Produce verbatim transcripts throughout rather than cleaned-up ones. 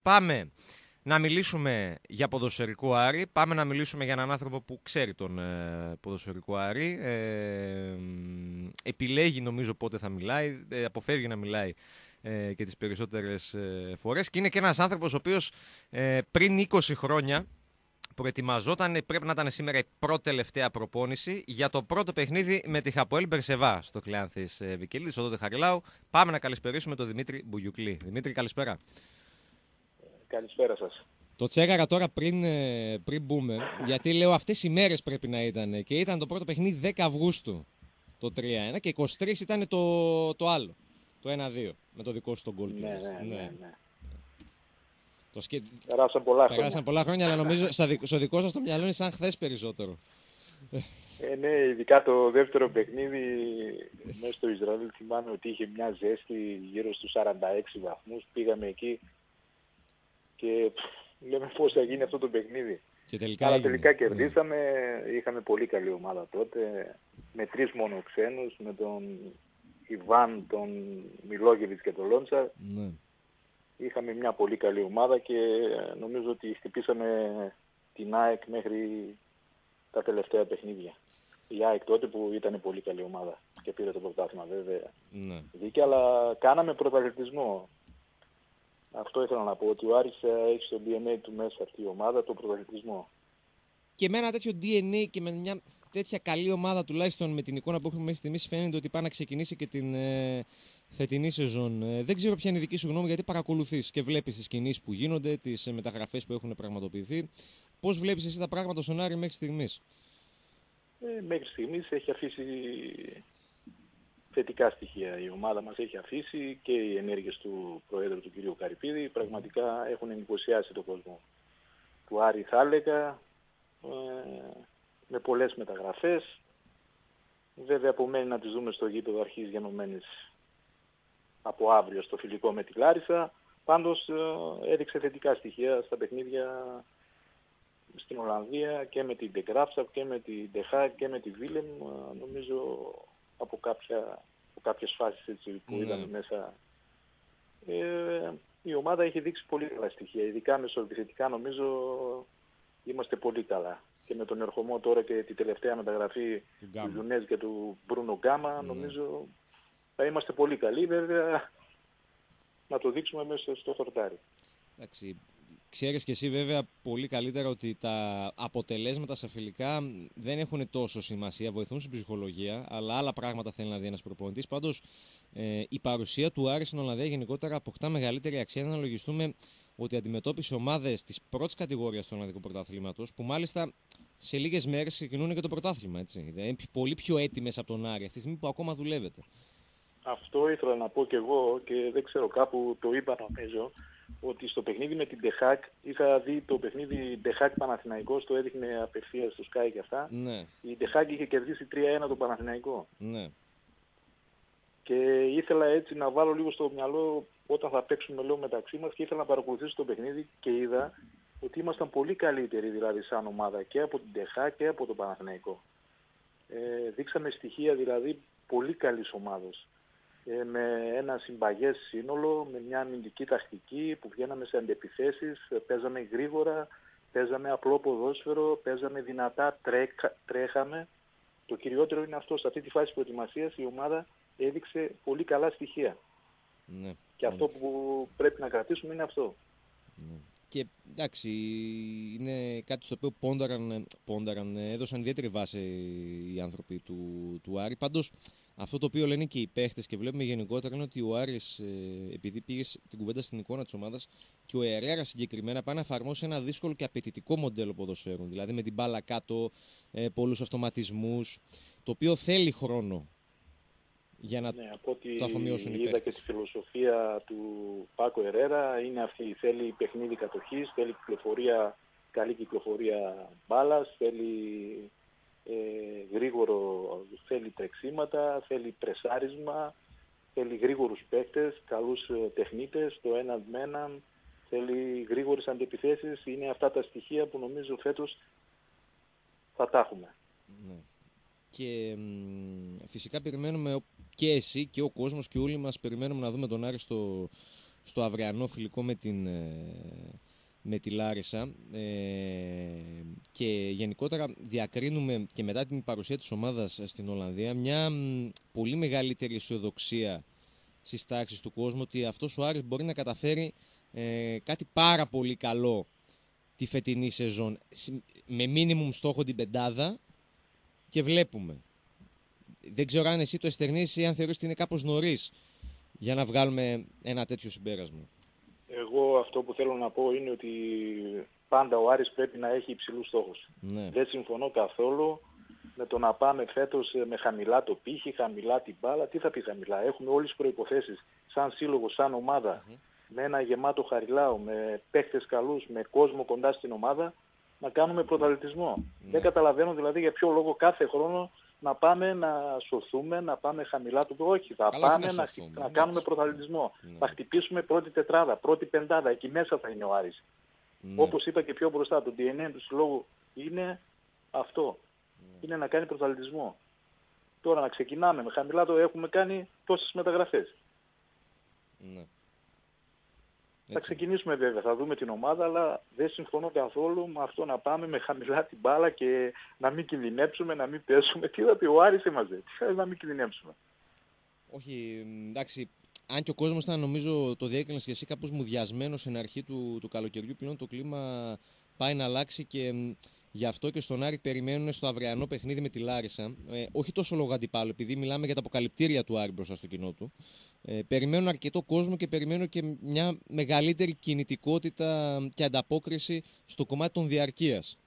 πάμε να μιλήσουμε για ποδοσφαιρικό Άρη. Πάμε να μιλήσουμε για έναν άνθρωπο που ξέρει τον ε, ποδοσφαιρικό Άρη. Ε, επιλέγει νομίζω πότε θα μιλάει, ε, αποφεύγει να μιλάει ε, και τις περισσότερες ε, φορές. Και είναι και ένας άνθρωπος ο οποίος ε, πριν είκοσι χρόνια προετοιμαζόταν, πρέπει να ήταν σήμερα η πρώτη τελευταία προπόνηση για το πρώτο παιχνίδι με τη Χαποέλ Μπερσεβά στο Κλεάνθης ε, Βικελίδης, στο τότε Χαριλάου. Πάμε να καλησπερίσουμε τον Δημήτρη Μπουγιουκλή. Δημήτρη, καλησπέρα. Καλησπέρα σας. Το τσέκαρα τώρα πριν, πριν μπούμε, γιατί λέω αυτές οι μέρες πρέπει να ήταν. Και ήταν το πρώτο παιχνίδι δέκα Αυγούστου το τρία ένα και είκοσι τρεις ήταν το, το άλλο, το ένα δύο, με το δικό σου τον γκολ. Ναι, ναι, ναι, ναι. ναι. Το σκε... Περάσαν πολλά χρόνια. Περάσαν πολλά χρόνια, αλλά νομίζω στο δικό σας το μυαλό είναι σαν χθες περισσότερο. Ε, ναι, ειδικά το δεύτερο παιχνίδι μέσα στο Ισραήλ θυμάμαι ότι είχε μια ζέστη γύρω στους σαράντα έξι βαθμούς. Πήγαμε εκεί και λέμε πώς θα γίνει αυτό το παιχνίδι. Και τελικά αλλά έγινε. τελικά κερδίσαμε, ναι. Είχαμε πολύ καλή ομάδα τότε, με τρεις μόνο ξένους, με τον Ιβάν, τον Μιλόγεβιτς και τον Λόντσα. Ναι. Είχαμε μια πολύ καλή ομάδα και νομίζω ότι χτυπήσαμε την ΑΕΚ μέχρι τα τελευταία παιχνίδια. Η ΑΕΚ τότε που ήταν πολύ καλή ομάδα και πήρε το πρωτάθλημα βέβαια. Ναι. Δίκαια, αλλά κάναμε πρωταθλητισμό. Αυτό ήθελα να πω, ότι ο Άρης έχει στο ντι εν έι του μέσα αυτή η ομάδα, το πρωταθλητισμό. Και με ένα τέτοιο ντι εν έι και με μια τέτοια καλή ομάδα, τουλάχιστον με την εικόνα που έχουμε μέχρι στιγμής, φαίνεται ότι πάει να ξεκινήσει και την ε, φετινή σεζόν. Ε, δεν ξέρω ποια είναι η δική σου γνώμη, γιατί παρακολουθείς και βλέπεις τις κινήσεις που γίνονται, τις ε, μεταγραφές που έχουν πραγματοποιηθεί. Πώς βλέπεις εσύ τα πράγματα στον Άρη μέχρι στιγμής? Ε, μέχρι στιγμής έχει αφήσει θετικά στοιχεία. Η ομάδα μας έχει αφήσει και οι ενέργειες του Προέδρου του κ. Καρυπίδη πραγματικά έχουν εντυπωσιάσει τον κόσμο του Άρη, θα έλεγα, ε, με πολλές μεταγραφές. Βέβαια απομένει να τις δούμε στο γήπεδο αρχής γενομένης από αύριο στο φιλικό με τη Λάρισα. Πάντως ε, έδειξε θετικά στοιχεία στα παιχνίδια στην Ολλανδία και με την Ντεγκράφσα και με την Ντεχά και με τη Βίλεμ, νομίζω από, κάποια, από κάποιες φάσεις έτσι, που ναι. είδαμε μέσα. Ε, η ομάδα έχει δείξει πολύ καλά στοιχεία, ειδικά μεσοεπιθετικά νομίζω είμαστε πολύ καλά. Και με τον ερχομό τώρα και τη τελευταία μεταγραφή του Γιουνέζ και του Μπρούνο Γκάμα, ναι. νομίζω θα είμαστε πολύ καλοί, βέβαια να το δείξουμε μέσα στο χορτάρι. Εντάξει. Ξέρεις και εσύ βέβαια πολύ καλύτερα ότι τα αποτελέσματα σε φιλικά δεν έχουν τόσο σημασία, βοηθούν στην ψυχολογία, αλλά άλλα πράγματα θέλει να δει ένας προπονητής. Πάντως ε, η παρουσία του Άρη στην Ολλανδία γενικότερα αποκτά μεγαλύτερη αξία να αναλογιστούμε ότι αντιμετώπισε ομάδες της πρώτης κατηγορίας του Ολλανδικού Πρωταθλήματος, που μάλιστα σε λίγες μέρες ξεκινούν και το πρωτάθλημα. Έτσι. Είναι πολύ πιο έτοιμες από τον Άρη αυτή τη στιγμή που ακόμα δουλεύετε. Αυτό ήθελα να πω και εγώ και δεν ξέρω, κάπου το είπα νομίζω, ότι στο παιχνίδι με την Ντεχάκ είχα δει το παιχνίδι Ντεχάκ Παναθηναϊκός, το έδειχνε απευθείας στο Sky και αυτά. Ναι. Η Ντεχάκ είχε κερδίσει τρία ένα τον Παναθηναϊκό. Ναι. Και ήθελα έτσι να βάλω λίγο στο μυαλό όταν θα παίξουμε λέω μεταξύ μας και ήθελα να παρακολουθήσω το παιχνίδι και είδα ότι ήμασταν πολύ καλύτεροι δηλαδή σαν ομάδα και από την Ντεχάκ και από τον Παναθηναϊκό. Ε, δείξαμε στοιχεία δηλαδή πολύ καλής ομάδας. Με ένα συμπαγές σύνολο, με μια αμυντική τακτική που βγαίναμε σε αντεπιθέσεις, παίζαμε γρήγορα, παίζαμε απλό ποδόσφαιρο, παίζαμε δυνατά, τρέκα, τρέχαμε. Το κυριότερο είναι αυτό, σε αυτή τη φάση προετοιμασίας η ομάδα έδειξε πολύ καλά στοιχεία. Ναι, και αυτό ναι. που πρέπει να κρατήσουμε είναι αυτό. Ναι. Και εντάξει, είναι κάτι στο οποίο πόνταραν, πόνταραν έδωσαν ιδιαίτερη βάση οι άνθρωποι του, του Άρη. Πάντως, αυτό το οποίο λένε και οι παίχτες και βλέπουμε γενικότερα είναι ότι ο Άρης, ε, επειδή πήγε την κουβέντα στην εικόνα της ομάδας, και ο Ερέρα συγκεκριμένα πάει να εφαρμόσει ένα δύσκολο και απαιτητικό μοντέλο ποδοσφαίρου. Δηλαδή με την μπάλα κάτω, ε, πολλούς αυτοματισμούς, το οποίο θέλει χρόνο για να ναι, από ό,τι το αφομοιώσουν οι είδα παίχτες. Και τη φιλοσοφία του Πάκο Ερέρα είναι αυτή. Θέλει παιχνίδι κατοχής, θέλει κυκλοφορία, καλή κυκλοφορία μπάλας, θέλει ε, γρήγορο, θέλει τρεξίματα, θέλει πρεσάρισμα, θέλει γρήγορους παίχτες, καλούς ε, τεχνίτες, το έναν με έναν, θέλει γρήγορες αντιπιθέσεις. Είναι αυτά τα στοιχεία που νομίζω φέτος θα τα έχουμε. Ναι. Και μ, φυσικά περιμένουμε και εσύ και ο κόσμος και όλοι μας περιμένουμε να δούμε τον Άρη στο, στο αυριανό φιλικό με την, με τη Λάρισα ε, και γενικότερα διακρίνουμε και μετά την παρουσία της ομάδας στην Ολλανδία μια μ, πολύ μεγαλύτερη αισιοδοξία στις τάξεις του κόσμου ότι αυτός ο Άρης μπορεί να καταφέρει ε, κάτι πάρα πολύ καλό τη φετινή σεζόν με μίνιμουμ στόχο την πεντάδα και βλέπουμε. Δεν ξέρω αν εσύ το εστερνίζεις ή αν θεωρείς ότι είναι κάπως νωρίς για να βγάλουμε ένα τέτοιο συμπέρασμα. Εγώ αυτό που θέλω να πω είναι ότι πάντα ο Άρης πρέπει να έχει υψηλούς στόχους. Ναι. Δεν συμφωνώ καθόλου με το να πάμε φέτος με χαμηλά το πύχη, χαμηλά την μπάλα. Τι θα πει χαμηλά? Έχουμε όλες τις προϋποθέσεις σαν σύλλογο, σαν ομάδα, mm-hmm. με ένα γεμάτο Χαριλάου, με παίχτες καλούς, με κόσμο κοντά στην ομάδα, να κάνουμε πρωταθλητισμό. Mm-hmm. Δεν καταλαβαίνω δηλαδή για ποιο λόγο κάθε χρόνο να πάμε να σωθούμε, να πάμε χαμηλά του. Όχι, θα Καλά, πάμε να, να, σωθούμε, να κάνουμε πρωταθλητισμό. Ναι. Θα χτυπήσουμε πρώτη τετράδα, πρώτη πεντάδα, εκεί μέσα θα είναι ο Άρης. Ναι. Όπως είπα και πιο μπροστά, το ντι εν έι του συλλόγου είναι αυτό. Ναι. Είναι να κάνει πρωταθλητισμό. Τώρα να ξεκινάμε με χαμηλά το έχουμε κάνει τόσες μεταγραφές. Ναι. Θα ξεκινήσουμε βέβαια, θα δούμε την ομάδα, αλλά δεν συμφωνώ καθόλου με αυτό να πάμε με χαμηλά την μπάλα και να μην κινδυνεύσουμε, να μην πέσουμε. Τι θα πει ο Άρης είμαστε, τι θέλει να μην κινδυνεύσουμε. Όχι, εντάξει, αν και ο κόσμος ήταν, νομίζω το διέκρινες και εσύ, κάπως μουδιασμένο στην αρχή του, του καλοκαιριού, πλέον το κλίμα πάει να αλλάξει και γι' αυτό και στον Άρη περιμένουν στο αυριανό παιχνίδι με τη Λάρισα. Ε, όχι τόσο λόγω αντιπάλου, επειδή μιλάμε για τα αποκαλυπτήρια του Άρη μπροστά στο κοινό του. Ε, περιμένουν αρκετό κόσμο και περιμένουν και μια μεγαλύτερη κινητικότητα και ανταπόκριση στο κομμάτι των διαρκείας.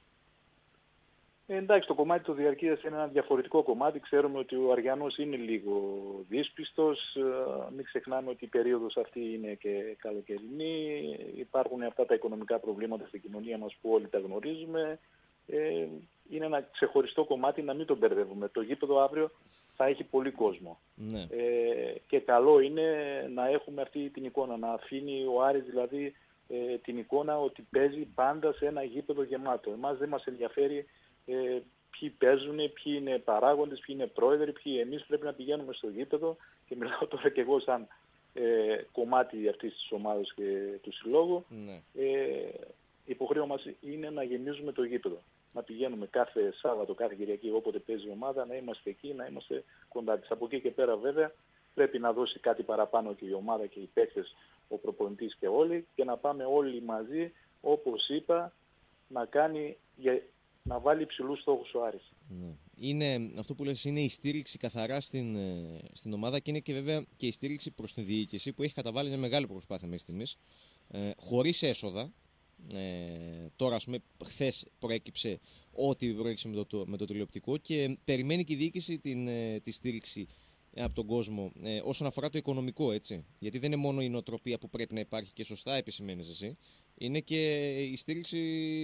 Ε, εντάξει, το κομμάτι του διαρκείας είναι ένα διαφορετικό κομμάτι. Ξέρουμε ότι ο Αριανός είναι λίγο δύσπιστος. Ε, μην ξεχνάμε ότι η περίοδος αυτή είναι και καλοκαιρινή. Υπάρχουν αυτά τα οικονομικά προβλήματα στην κοινωνία μας που όλοι τα γνωρίζουμε. Ε, είναι ένα ξεχωριστό κομμάτι, να μην τον μπερδεύουμε. Το γήπεδο αύριο θα έχει πολύ κόσμο. Ναι. Ε, και καλό είναι να έχουμε αυτή την εικόνα, να αφήνει ο Άρης δηλαδή ε, την εικόνα ότι παίζει πάντα σε ένα γήπεδο γεμάτο. Εμάς δεν μας ενδιαφέρει ε, ποιοι παίζουν, ποιοι είναι παράγοντες, ποιοι είναι πρόεδροι, ποιοι εμείς πρέπει να πηγαίνουμε στο γήπεδο και μιλάω τώρα και εγώ σαν ε, κομμάτι αυτής της ομάδας και του συλλόγου. Ναι. Ε, η υποχρέωση μας είναι να γεμίζουμε το γήπεδο. Να πηγαίνουμε κάθε Σάββατο, κάθε Κυριακή, όποτε παίζει η ομάδα, να είμαστε εκεί, να είμαστε κοντά της. Από εκεί και πέρα βέβαια πρέπει να δώσει κάτι παραπάνω και η ομάδα και οι παίκτες, ο προπονητής και όλοι, και να πάμε όλοι μαζί, όπως είπα, να κάνει, να βάλει υψηλούς στόχους ο Άρης. Ναι. Είναι, αυτό που λες είναι η στήριξη καθαρά στην, στην ομάδα και είναι και βέβαια και η στήριξη προς την διοίκηση που έχει καταβάλει μια μεγάλη προσπάθεια μέχρι στιγμής, ε, χωρίς έσοδα. Ε, τώρα, ας πούμε, χθες προέκυψε ό,τι προέκυψε με το, με το τηλεοπτικό και περιμένει και η διοίκηση την, ε, τη στήριξη από τον κόσμο ε, όσον αφορά το οικονομικό, έτσι. Γιατί δεν είναι μόνο η νοοτροπία που πρέπει να υπάρχει και σωστά επισημαίνεις εσύ, είναι και η στήριξη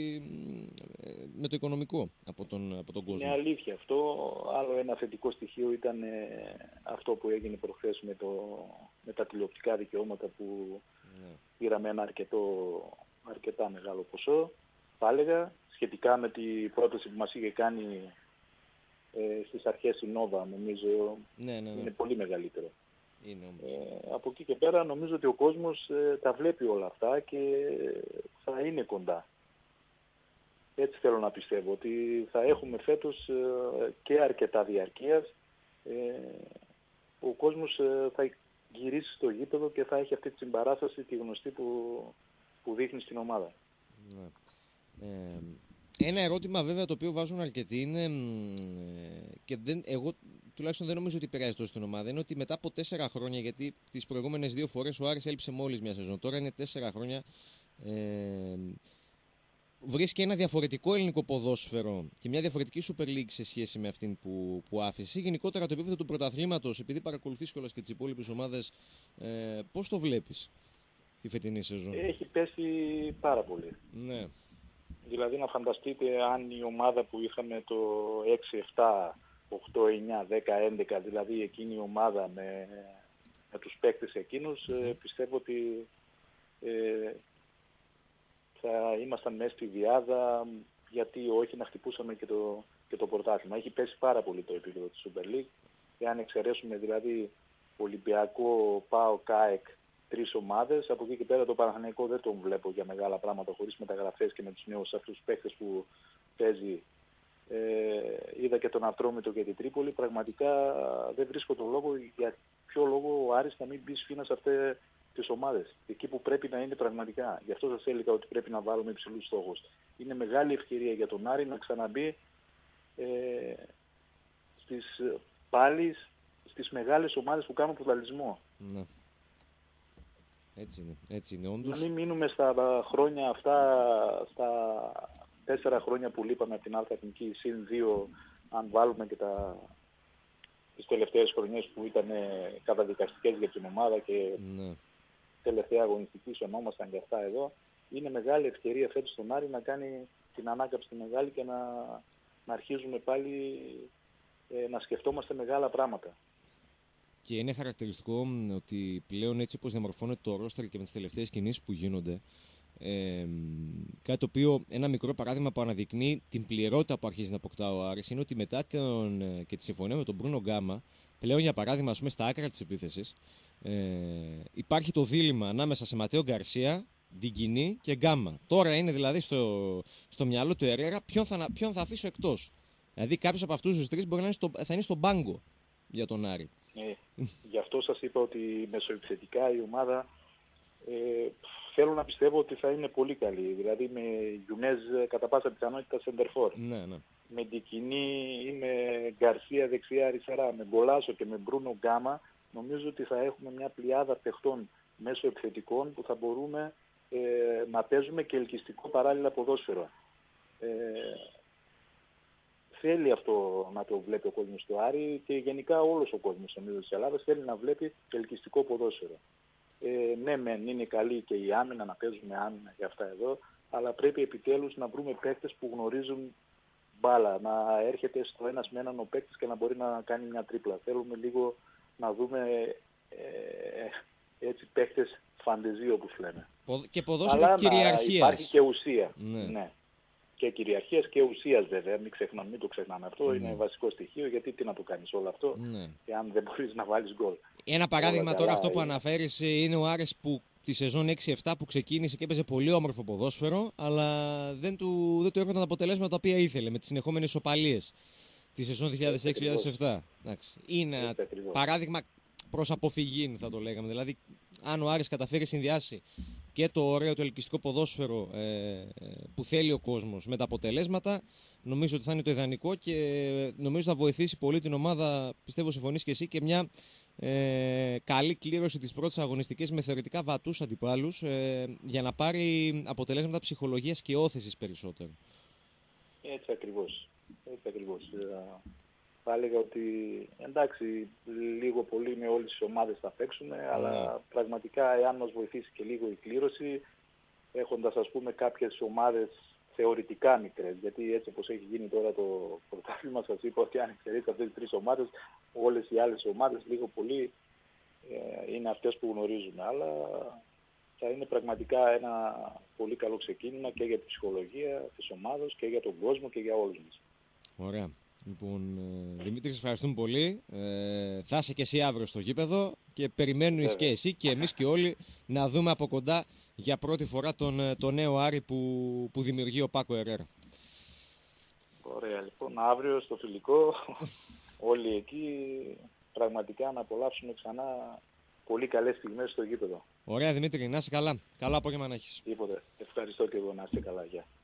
ε, με το οικονομικό από τον, από τον κόσμο. Είναι αλήθεια αυτό. Άλλο ένα θετικό στοιχείο ήταν ε, αυτό που έγινε προχθές με, το, με τα τηλεοπτικά δικαιώματα που ναι. πήραμε ένα αρκετό, αρκετά μεγάλο ποσό, θα έλεγα, σχετικά με την πρόταση που μας είχε κάνει ε, στις αρχές η Νόβα, νομίζω ναι, ναι, ναι. είναι πολύ μεγαλύτερο. Είναι όμως. Ε, από εκεί και πέρα νομίζω ότι ο κόσμος ε, τα βλέπει όλα αυτά και θα είναι κοντά. Έτσι θέλω να πιστεύω, ότι θα έχουμε φέτος ε, και αρκετά διαρκείας. Ε, ο κόσμος ε, θα γυρίσει στο γήπεδο και θα έχει αυτή τη συμπαράσταση, τη γνωστή που, που δείχνει στην ομάδα. Ναι. Ε, ένα ερώτημα βέβαια το οποίο βάζουν αρκετοί είναι, και δεν, εγώ τουλάχιστον δεν νομίζω ότι επηρεάζει τόσο την ομάδα, είναι ότι μετά από τέσσερα χρόνια, γιατί τις προηγούμενες δύο φορές ο Άρης έλειψε μόλις μια σεζόν, τώρα είναι τέσσερα χρόνια, ε, βρίσκει ένα διαφορετικό ελληνικό ποδόσφαιρο και μια διαφορετική Super League σε σχέση με αυτήν που, που άφησε. Γενικότερα το επίπεδο του πρωταθλήματος, επειδή παρακολουθείς κιόλας και τις υπόλοιπες ομάδες, ε, πώς το βλέπεις τη φετινή σεζόν? Έχει πέσει πάρα πολύ. Ναι. Δηλαδή να φανταστείτε αν η ομάδα που είχαμε το έξι, επτά, οκτώ, εννιά, δέκα, έντεκα, δηλαδή εκείνη η ομάδα με, με τους παίκτες εκείνους, mm-hmm. ε, πιστεύω ότι ε, θα ήμασταν μέσα στη διάδα, γιατί όχι να χτυπούσαμε και το, και το πρωτάθλημα. Έχει πέσει πάρα πολύ το επίπεδο της Super League. Εάν εξαιρέσουμε δηλαδή Ολυμπιακό, ΠΑΟ, ΚΑΕΚ τρεις ομάδες. Από εκεί και πέρα το Παναθηναϊκό δεν τον βλέπω για μεγάλα πράγματα χωρίς μεταγραφές και με τους νέους αυτούς τους παίχτες που παίζει. Ε, είδα και τον Ατρόμητο και την Τρίπολη. Πραγματικά δεν βρίσκω τον λόγο για ποιο λόγο ο Άρης να μην μπει σφήνα σε αυτές τις ομάδες. Εκεί που πρέπει να είναι πραγματικά. Γι' αυτό σας έλεγα ότι πρέπει να βάλουμε υψηλούς στόχους. Είναι μεγάλη ευκαιρία για τον Άρη να ξαναμπεί ε, στις, πάλι στις μεγάλες ομάδες που κάνουν πρωταθλητισμό. Ναι. Έτσι είναι. Έτσι είναι όντως. Να μην μείνουμε στα χρόνια αυτά, στα τέσσερα χρόνια που λείπαμε από την Αλφα Εθνική, συν δύο, αν βάλουμε και τα, τις τελευταίες χρονιές που ήταν καταδικαστικές για την ομάδα και Ναι. τελευταία αγωνιστική ονόμασταν και αυτά εδώ. Είναι μεγάλη ευκαιρία φέτος στον Άρη να κάνει την ανάκαμψη τη μεγάλη και να, να αρχίζουμε πάλι ε, να σκεφτόμαστε μεγάλα πράγματα. Και είναι χαρακτηριστικό ότι πλέον έτσι όπως διαμορφώνεται το ρόστερ και με τις τελευταίες κινήσεις που γίνονται, ε, κάτι το οποίο, ένα μικρό παράδειγμα που αναδεικνύει την πληρότητα που αρχίζει να αποκτά ο Άρης, είναι ότι μετά τον, και τη συμφωνία με τον Μπρούνο Γκάμα, πλέον για παράδειγμα, ας πούμε, στα άκρα της επίθεσης, ε, υπάρχει το δίλημμα ανάμεσα σε Ματέο Γκαρσία, Ντιγκινή και Γκάμα. Τώρα είναι δηλαδή στο, στο μυαλό του Ερέρα ποιον θα, ποιον θα αφήσω εκτός. Δηλαδή κάποιος από αυτούς τους τρεις μπορεί να είναι στο, θα είναι στον πάγκο για τον Άρη. Ε, γι' αυτό σας είπα ότι μεσοεπιθετικά η ομάδα ε, θέλω να πιστεύω ότι θα είναι πολύ καλή. Δηλαδή με Γιουνέζ κατά πάσα πιθανότητα σεντερφόρ. Ναι, ναι. Με Ντικινή ή με Γκαρσία δεξιά-αριστερά, με Γκολάσο και με Μπρούνο Γκάμα, νομίζω ότι θα έχουμε μια πλειάδα παιχτών μέσω επιθετικών που θα μπορούμε ε, να παίζουμε και ελκυστικό παράλληλα ποδόσφαιρο. Ε, θέλει αυτό να το βλέπει ο κόσμος του Άρη και γενικά όλος ο κόσμος της Ελλάδας θέλει να βλέπει ελκυστικό ποδόσφαιρο. Ε, ναι, μεν είναι καλή και η άμυνα, να παίζουμε άμυνα για αυτά εδώ, αλλά πρέπει επιτέλους να βρούμε παίκτες που γνωρίζουν μπάλα, να έρχεται στο ένας με έναν ο παίκτης και να μπορεί να κάνει μια τρίπλα. Θέλουμε λίγο να δούμε ε, έτσι παίκτες φαντεζή όπως λέμε. Και ποδόσφαιρο αλλά κυριαρχίας. Υπάρχει και ουσία. Ναι. Ναι. Και κυριαρχίας και ουσίας βέβαια, μην, ξεχνάμε, μην το ξεχνάμε αυτό, ναι. Είναι βασικό στοιχείο, γιατί τι να το κάνεις όλο αυτό, ναι. Εάν δεν μπορείς να βάλεις γκολ. Ένα παράδειγμα τώρα αυτό που είναι. Αναφέρεις είναι ο Άρης που τη σεζόν έξι επτά που ξεκίνησε και έπαιζε πολύ όμορφο ποδόσφαιρο, αλλά δεν του, δεν του έρχονταν τα αποτελέσματα τα οποία ήθελε με τις συνεχόμενες ισοπαλίες τη σεζόν δύο χιλιάδες έξι δύο χιλιάδες επτά. Είναι ένα παράδειγμα προς αποφυγή, θα το λέγαμε. Δηλαδή, αν ο Άρης καταφέρει συνδυάσει και το ωραίο, το ελκυστικό ποδόσφαιρο ε, που θέλει ο κόσμος με τα αποτελέσματα, νομίζω ότι θα είναι το ιδανικό και νομίζω θα βοηθήσει πολύ την ομάδα, πιστεύω συμφωνείς και εσύ, και μια ε, καλή κλήρωση της πρώτης αγωνιστικής με θεωρητικά βατούς αντιπάλους ε, για να πάρει αποτελέσματα ψυχολογίας και όθεσης περισσότερο. Έτσι ακριβώς. Έτσι ακριβώς. Θα έλεγα ότι εντάξει, λίγο πολύ με όλες τις ομάδες θα παίξουμε, yeah. αλλά πραγματικά εάν μας βοηθήσει και λίγο η κλήρωση, έχοντας ας πούμε κάποιες ομάδες θεωρητικά μικρές, γιατί έτσι όπως έχει γίνει τώρα το πρωτάθλημα, σας είπα ότι αν εξαιρέσει αυτές τις τρεις ομάδες, όλες οι άλλες ομάδες λίγο πολύ ε, είναι αυτές που γνωρίζουμε, αλλά θα είναι πραγματικά ένα πολύ καλό ξεκίνημα και για την ψυχολογία της ομάδας και για τον κόσμο και για όλους μας. Ωραία. Λοιπόν, Δημήτρη, σας ευχαριστούμε πολύ. Ε, θα είσαι και εσύ αύριο στο γήπεδο και περιμένεις και εσύ και εμείς και όλοι να δούμε από κοντά για πρώτη φορά τον, τον νέο Άρη που, που δημιουργεί ο Πάκο Ερέρα. Ωραία, λοιπόν, αύριο στο φιλικό όλοι εκεί πραγματικά να απολαύσουμε ξανά πολύ καλές στιγμές στο γήπεδο. Ωραία, Δημήτρη, να είσαι καλά. Καλό απόγευμα να έχεις. Τίποτε. Ευχαριστώ και εγώ, να είστε καλά. Γεια.